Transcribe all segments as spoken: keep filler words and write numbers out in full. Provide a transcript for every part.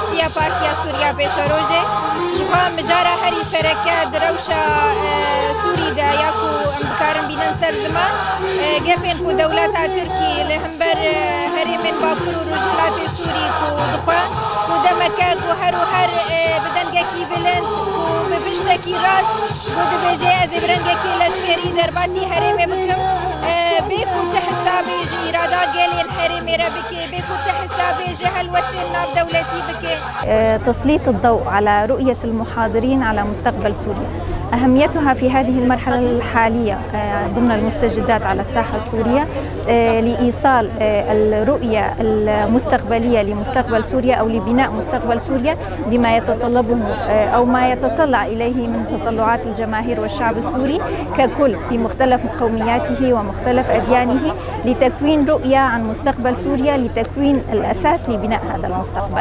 گشتیا پارتیا سوریا پیشروجه جوا مجارا هری سرکه دروشا سوری دا یاکو امکارن بینن سر زمان گفین کو دولتا ترکی لهمبر هری من باکور و رجلات سوری کو دخوا کو دمکه کو هر و هر بدنگکی بلند کو ببشتکی راست کو دبیجه از برنگکی لشکری در باسی هریم بکم بيكو تحسابي جي إرادا قالين حريمي ربكي بيكو تحسابي جهل وسيل ناف دولتي بكي. تسليط الضوء على رؤية المحاضرين على مستقبل سوريا، أهميتها في هذه المرحلة الحالية ضمن المستجدات على الساحة السورية لإيصال الرؤية المستقبلية لمستقبل سوريا أو لبناء مستقبل سوريا بما يتطلبه أو ما يتطلع إليه من تطلعات الجماهير والشعب السوري ككل بمختلف قومياته ومختلف أديانه لتكوين رؤية عن مستقبل سوريا لتكوين الأساس لبناء هذا المستقبل.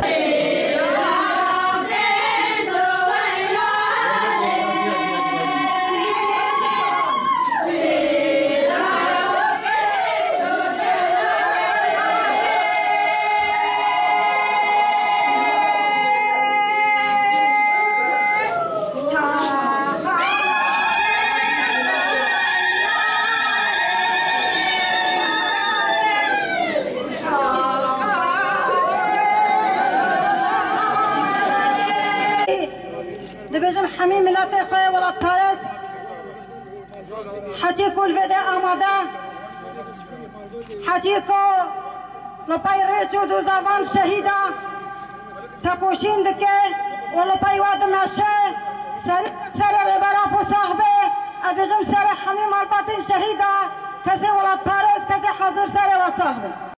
دبیجم همین ملت خواه ولاد پارس حتی کل وده آماده حتی که لپای ریچو دو زبان شهیده تکوشین دکه و لپای واد مشه سر سر ربرا پو صاحبه ابیجم سر همین مالباتین شهیده کسی ولاد پارس کسی حاضر سر و صاحبه